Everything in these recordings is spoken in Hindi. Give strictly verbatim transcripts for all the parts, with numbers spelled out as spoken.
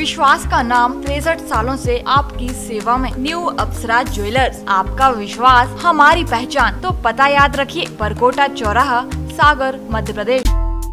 विश्वास का नाम तिरसठ सालों से आपकी सेवा में। न्यू अप्सरा ज्वेलर्स, आपका विश्वास हमारी पहचान। तो पता याद रखिए, परकोटा चौराहा, सागर, मध्य प्रदेश।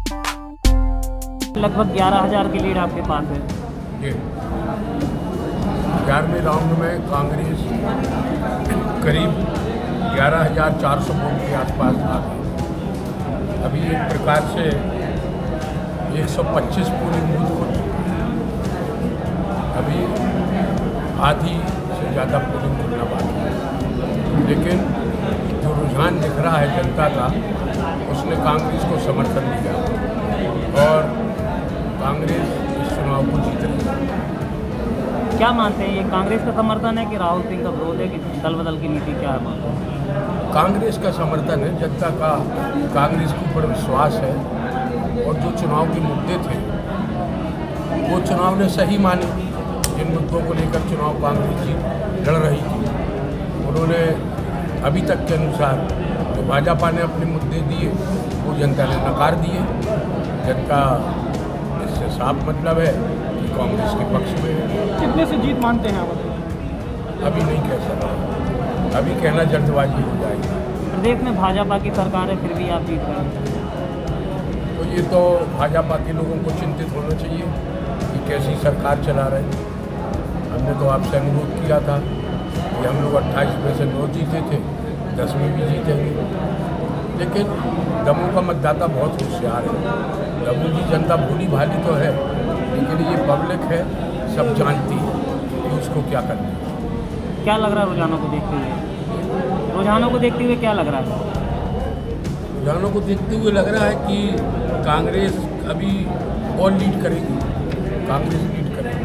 लगभग ग्यारह हजार की लीड आपके पास है। ये ग्यारहवें राउंड में कांग्रेस करीब ग्यारह हजार चार सौ वोट के आसपास आ गई। अभी एक प्रकार से एक सौ पच्चीस पोलिंग बूथ हो चुकी है। अभी आधी से ज़्यादा पोलिंग खुलना बाकी है, लेकिन जो रुझान दिख रहा है जनता का, उसने कांग्रेस को समर्थन दिया और कांग्रेस इस चुनाव को जीत रही है। क्या मानते हैं, ये कांग्रेस का समर्थन है कि राहुल सिंह का विरोध है कि दल बदल की नीति, क्या है मानते हैं? कांग्रेस का समर्थन है। जनता का कांग्रेस के ऊपर विश्वास है और जो चुनाव के मुद्दे थे वो चुनाव ने सही माने। जिन मुद्दों को लेकर चुनाव कांग्रेस जी लड़ रही थी, उन्होंने अभी तक के अनुसार जो भाजपा ने अपने मुद्दे दिए वो जनता ने नकार दिए। जनता इससे साफ मतलब है कि कांग्रेस के पक्ष में है। कितने से जीत मानते हैं आप? अभी नहीं कह सकता, अभी कहना जल्दबाजी हो जाएगी। प्रदेश में भाजपा की सरकार है, फिर भी आप जीत रहे हैं, तो ये तो भाजपा के लोगों को चिंतित होना चाहिए कि कैसी सरकार चला रहे हैं। हमने तो आपसे अनुरोध किया था कि हम लोग अट्ठाईस में से नौ जीते थे, दस में भी जीतेंगे। लेकिन दमोह का मतदाता बहुत होशियार है। दमोह की जनता भोली भाली तो है, लेकिन ये पब्लिक है, सब जानती है कि उसको क्या करना है। क्या लग रहा है रुझानों को देखते हुए? रुझानों को देखते हुए क्या लग रहा है? रुझानों को देखते हुए लग रहा है कि कांग्रेस अभी और लीड करेगी, कांग्रेस लीड करेगी।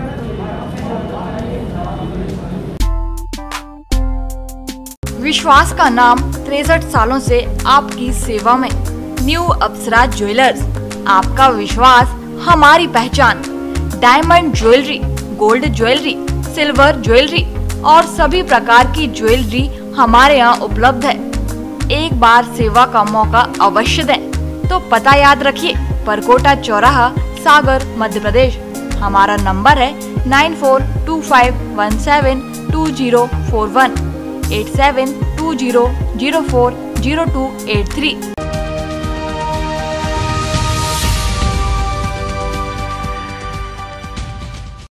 विश्वास का नाम तिरसठ सालों से आपकी सेवा में। न्यू अप्सरा ज्वेलर्स, आपका विश्वास हमारी पहचान। Diamond jewellery, gold jewellery, silver jewellery और सभी प्रकार की ज्वेलरी हमारे यहाँ उपलब्ध है। एक बार सेवा का मौका अवश्य दें। तो पता याद रखिए, परकोटा चौराहा, सागर, मध्य प्रदेश। हमारा नंबर है nine four two five one seven two zero four one, eight seven two zero zero four zero two eight three.